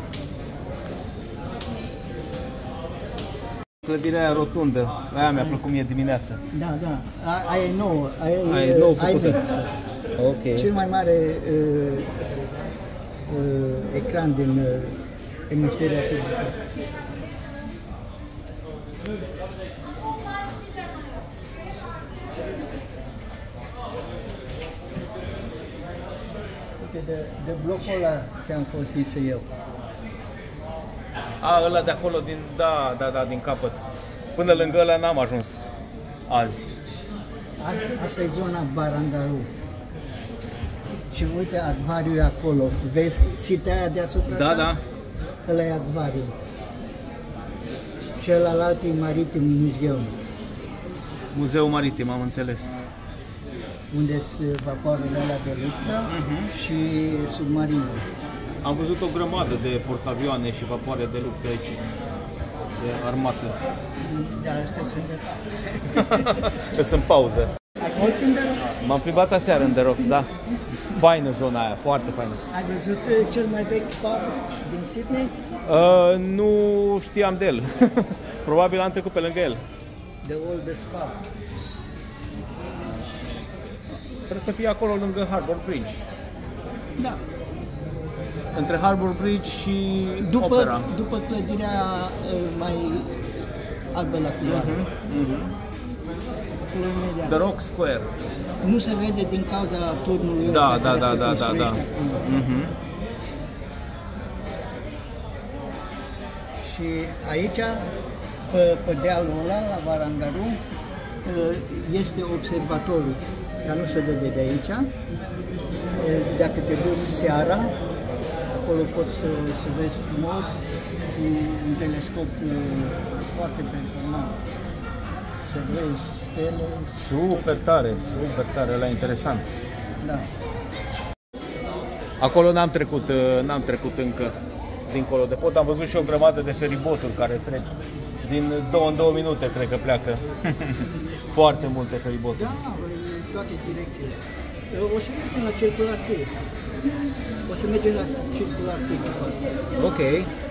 Clădirea aia rotundă, aia mi-a plăcut mie dimineața. Da, da, aia e nouă, Aia e nou făcută. IMAX. Ok. Cel mai mare ecran din emisfera sudică. De blocul ăla ți-am fost zis eu. A, ăla de acolo, da, din capăt. Până lângă ăla n-am ajuns azi. Asta e zona Barangaroo. Și uite, acvariul e acolo. Vezi sitea aia deasupra? Da, da. Ăla e acvariul. Și ălalt e Maritim Muzeum, Muzeul Maritim, am înțeles. unde sunt vapoarele alea de luptă și submarinul. Am văzut o grămadă de portavioane și vapoare de luptă aici, de armată. Da, astea sunt Că sunt pauză. Ai fost în The Rocks? M-am plimbat aseară în The Rocks, da. Faină zona aia, foarte faină. Ai văzut cel mai vechi pub din Sydney? Nu știam de el. Probabil am trecut pe lângă el. The Oldest Pub. Trebuie să fie acolo lângă Harbour Bridge. Da. Între Harbour Bridge și Opera. După clădirea mai albă la culoare. The Rock Square. Nu se vede din cauza turnului Da, ăsta da, care da, se da, da, construiește da. acum. Și aici, pe dealul ăla, la Barangaroo, este observatorul, dar nu se vede de aici. Dacă te duci seara, acolo poți să vezi frumos cu un telescop foarte performant. Să vezi stele. Super tare, ăla e interesant. Da. Acolo n-am trecut încă dincolo de pod. Am văzut și o grămadă de feriboturi care trec. Din 2 în 2 minute cred că pleacă. Foarte multe feriboturi. Da, în toate direcțiile. O să mergem la Circular Quay. O să mergem la Circular Quay după asta. Ok.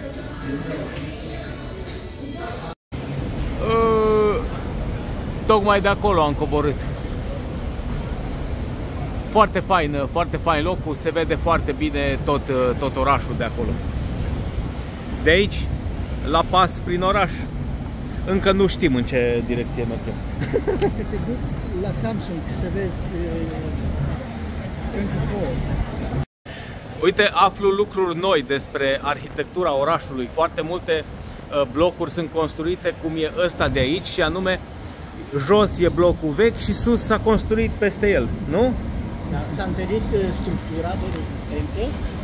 Tocmai de acolo am coborât. Foarte fain locul, se vede foarte bine tot orașul de acolo. De aici, la pas prin oraș, încă nu știm în ce direcție mergem. Te duc la Samsung să vezi 24. Uite, aflu lucruri noi despre arhitectura orașului. Foarte multe blocuri sunt construite cum e ăsta de aici, și anume jos e blocul vechi și sus s-a construit peste el, nu? Da, s-a întărit structura de rezistență,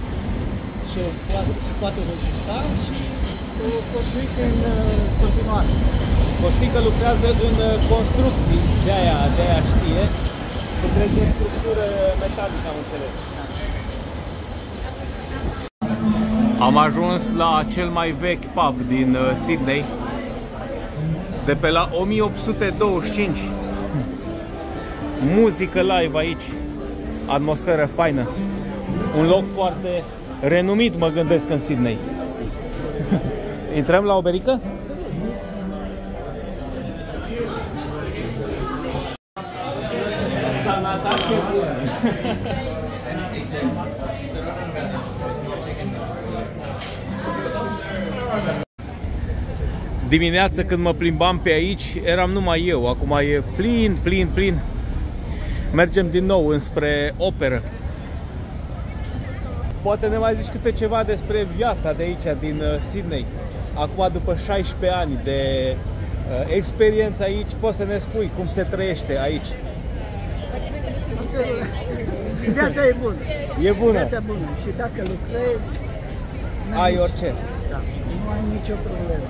se poate rezista și construit în continuare. Costică lucrează în construcții, de aia știe. Lucrează în structură metalică, am înțeles. Am ajuns la cel mai vechi pub din Sydney, de pe la 1825. Muzică live aici, atmosferă faină. Un loc foarte renumit, mă gândesc, în Sydney. Intrăm la o berică? Dimineața când mă plimbam pe aici, eram numai eu. Acum e plin. Mergem din nou înspre Opera. Poate ne mai zici câte ceva despre viața de aici, din Sydney. Acum, după 16 ani de experiență aici, poți să ne spui cum se trăiește aici? Viața e bună. E bună? Viața bună. Și dacă lucrezi, Ai orice. Da, nu ai nicio problemă.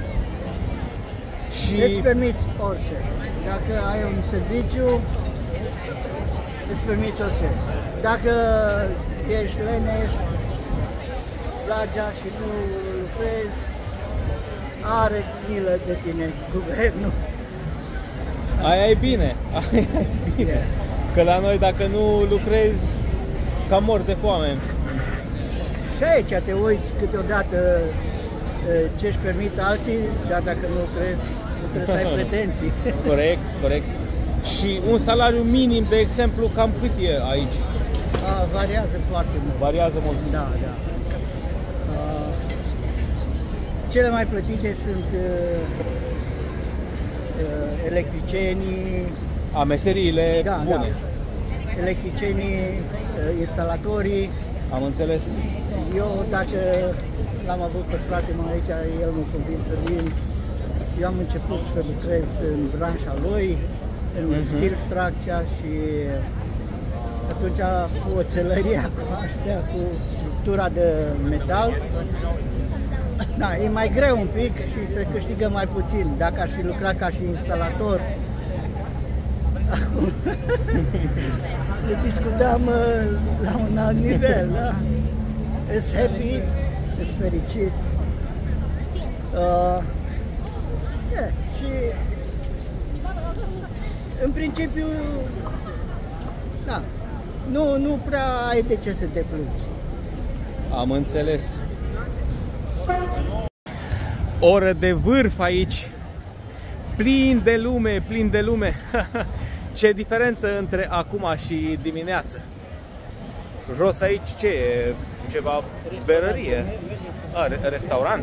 Și Îți permiți orice. Dacă ai un serviciu, îți permiți orice. Dacă ești leneș, plagea și nu lucrezi, are milă de tine, guvernul. Aia e bine, aia e bine. Că la noi dacă nu lucrezi, cam mor de foame. Și aici te uiți câteodată ce-și permit alții, dar dacă nu lucrezi, nu trebuie să ai pretenții. Corect, corect. Și un salariu minim, de exemplu, cam cât e aici? Variază foarte mult. Variază mult. Da, da. Cele mai plătite sunt electricienii. Meseriile Da, bune. da. Electricienii, instalatorii. Am înțeles. Eu, dacă l-am avut pe fratele meu aici, el m-a convins să vin. Eu am început să lucrez în branșa lui, în steel structure, și atunci cu oțelăria, cu astea, cu structura de metal, da, e mai greu un pic și se câștigă mai puțin. Dacă aș fi lucrat ca și instalator, acum discutam la un alt nivel, da? Ești happy, ești fericit. Și în principiu, da, nu prea ai de ce să te plângi. Am înțeles. Oră de vârf aici. Plin de lume, plin de lume. Ce diferență între acum și dimineață. Jos aici ce e? Ceva berărie? Restaurant?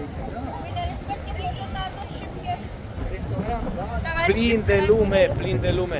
Plin de lume, plin de lume.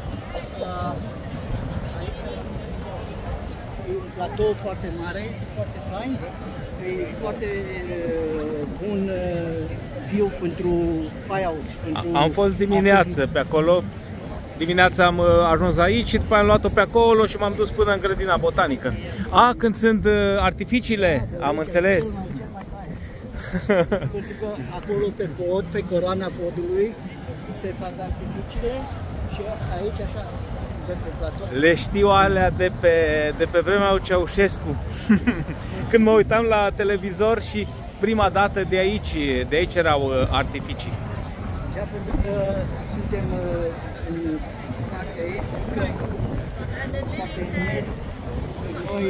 E un platou foarte mare, foarte fain. E foarte bun view pentru firehouse. Am fost dimineață pe acolo. Dimineața am ajuns aici și după am luat-o pe acolo și m-am dus până în grădina botanică. Când sunt artificiile, am înțeles. Pentru că acolo pe pod, pe coroana podului, se fac artificiile și aici așa, de pe platou. Le știu alea de pe vremea lui Ceaușescu. Când mă uitam la televizor și prima dată de aici erau artificii. Da, pentru că suntem în partea estică, partea în est, noi,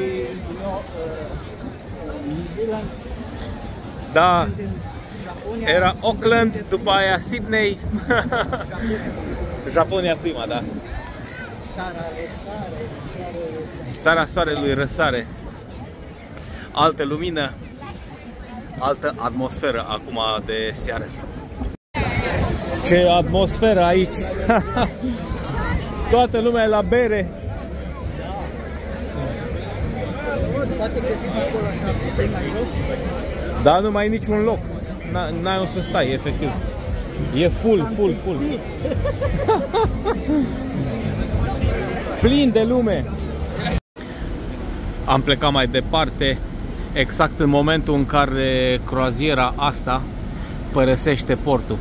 New Zealand. Da, era Auckland, după aia Sydney. Japonia prima, da. Țara răsare, Țara soarelui răsare. Altă lumină, altă atmosferă acum de seară. Ce atmosferă aici! Toată lumea e la bere. Poate găsim acolo așa puțin mai jos. Dar nu mai e niciun loc. N-ai unde să stai, efectiv. E full. Plin de lume. Am plecat mai departe, exact în momentul în care croaziera asta părăsește portul.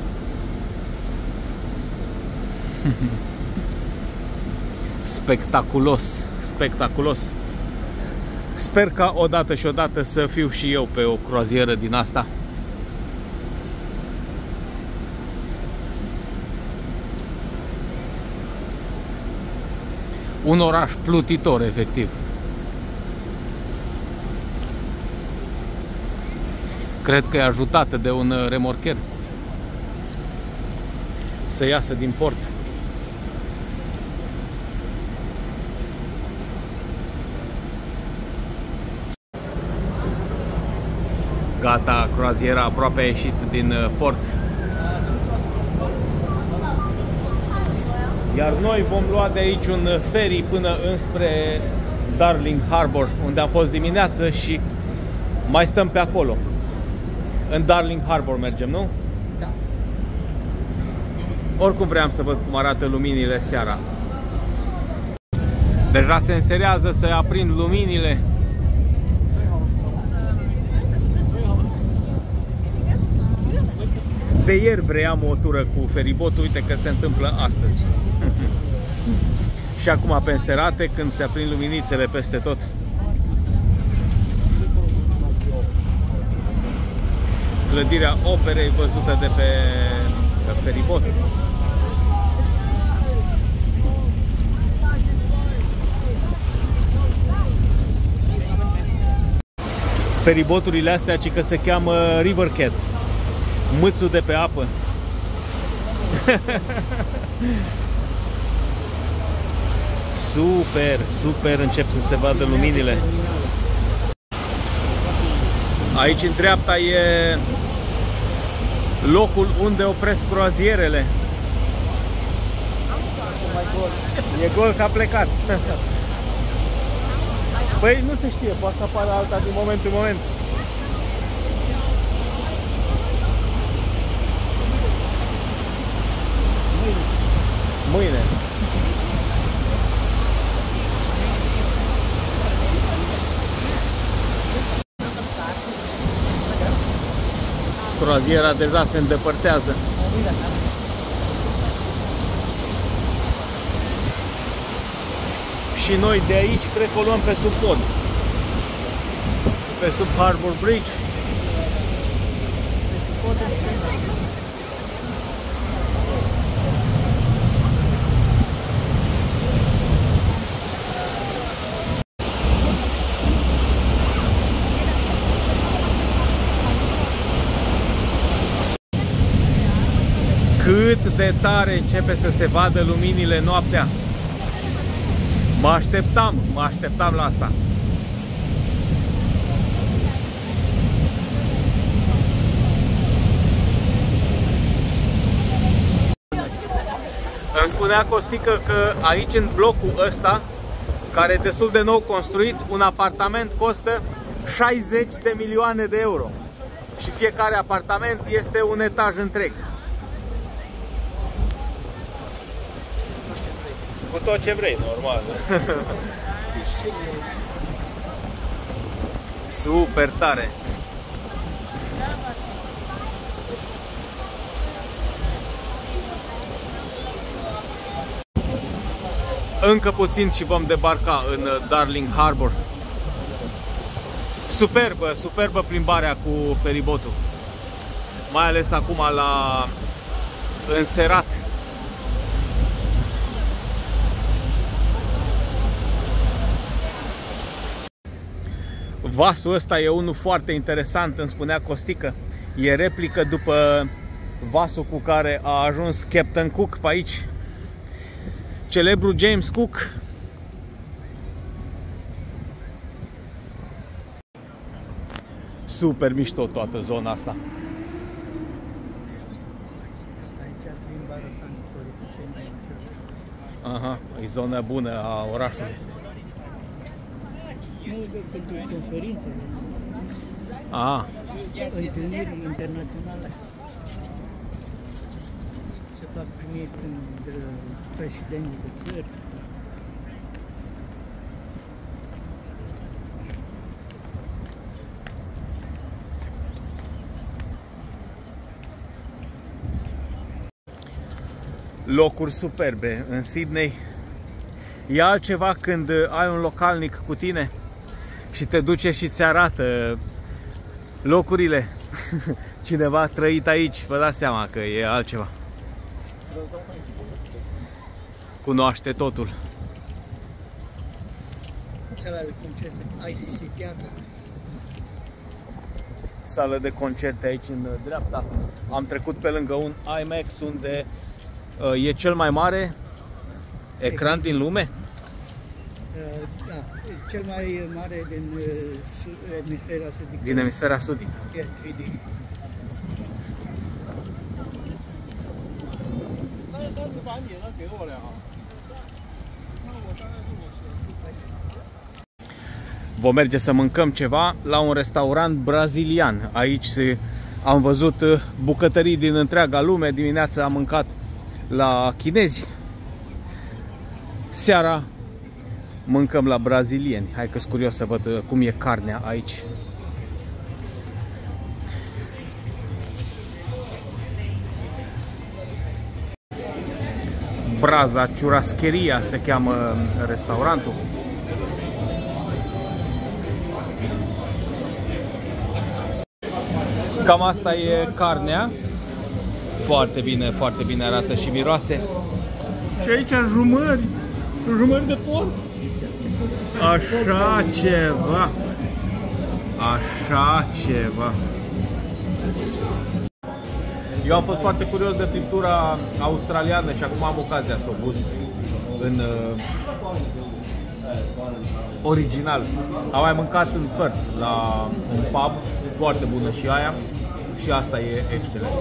Spectaculos, spectaculos. Sper ca odată și odată să fiu și eu pe o croazieră din asta. Un oraș plutitor, efectiv. Cred că e ajutată de un remorcher să iasă din port. Gata, croaziera aproape a ieșit din port. Iar noi vom lua de aici un ferry până înspre Darling Harbour, unde am fost dimineață și mai stăm pe acolo. În Darling Harbour mergem, nu? Da. Oricum vreau să văd cum arată luminile seara. Deja se înserează să aprind luminile. De ieri vreau o tură cu feribotul, uite că se întâmplă astăzi. Și acum pe înserate, când se aprind luminițele peste tot. clădirea operei văzută de pe feribot. Feriboturile astea, ci că se cheamă River Cat, mâțul de pe apă. Super, super, încep să se vadă luminile. Aici în dreapta e locul unde opresc croazierele. E gol că a plecat. Păi nu se știe, poate să apară alta din moment în moment. Mâine. Croaziera deja se îndepărtează. Și noi de aici cred că o luăm pe sub pod, pe sub Harbour Bridge. Cât de tare începe să se vadă luminile noaptea. Mă așteptam la asta. Îmi spunea Costică că aici în blocul ăsta, care e destul de nou construit, un apartament costă 60 de milioane de euro. Și fiecare apartament este un etaj întreg. Cu tot ce vrei, normal. Super tare. Încă puțin și vom debarca în Darling Harbour. Superbă, superbă plimbarea cu feribotul. Mai ales acum la înserat. Vasul ăsta e unul foarte interesant, îmi spunea Costică. E replică după vasul cu care a ajuns Captain Cook pe aici. Celebrul James Cook. Super mișto toată zona asta. Aha, e zona bună a orașului. Nu, pentru conferințe. Întâlniri internaționale. Se fac primiri când președinții de țări. Locuri superbe în Sydney. E altceva când ai un localnic cu tine și te duce și ți arată locurile. Cineva a trăit aici, vă dați seama că e altceva. Cunoaște totul. Sala de concerte, ICC Theatre. Sală de concerte aici în dreapta. Am trecut pe lângă un IMAX unde e cel mai mare ecran din lume. Da, cel mai mare din emisfera sudică. Din emisfera sudică. E 3D. Vom merge să mâncăm ceva la un restaurant brazilian. Aici am văzut bucătării din întreaga lume. Dimineața am mâncat la chinezi. Seara mâncăm la brazilieni. Hai că-s curios să văd cum e carnea aici. Braza Churrasqueria se cheamă restaurantul. Cam asta e carnea. Foarte bine arată și miroase. Și aici jumări de porc. Așa ceva. Eu am fost foarte curios de friptura australiană și acum am ocazia să o gust în original. Am mai mâncat în Perth la un pub, foarte bună și aia, și asta e excelent.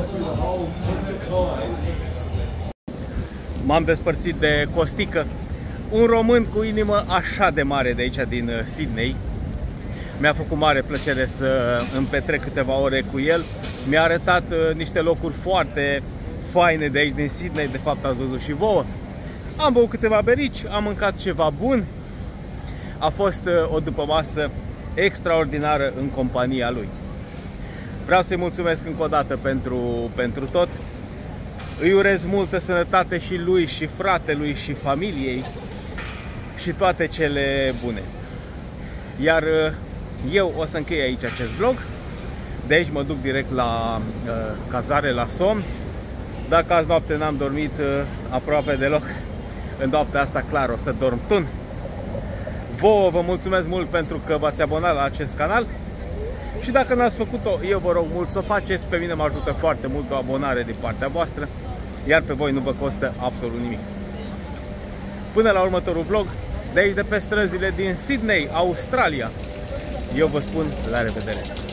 M-am despărțit de Costică, un român cu inimă așa de mare de aici din Sydney. Mi-a făcut mare plăcere să îmi petrec câteva ore cu el. Mi-a arătat niște locuri foarte faine de aici din Sydney, de fapt ați văzut și vouă. Am băut câteva berici, am mâncat ceva bun. A fost o dupămasă extraordinară în compania lui. Vreau să-i mulțumesc încă o dată pentru tot. Îi urez multă sănătate și lui, și fratelui, și familiei, și toate cele bune. Iar eu o să închei aici acest vlog. De aici mă duc direct la cazare, la somn. Dacă azi noapte n-am dormit aproape deloc, în noaptea asta clar o să dorm tun. Vouă vă mulțumesc mult pentru că v-ați abonat la acest canal. Și dacă n-ați făcut-o, eu vă rog mult să o faceți. Pe mine mă ajută foarte mult o abonare din partea voastră, iar pe voi nu vă costă absolut nimic. Până la următorul vlog, de aici de pe străzile din Sydney, Australia, eu vă spun la revedere!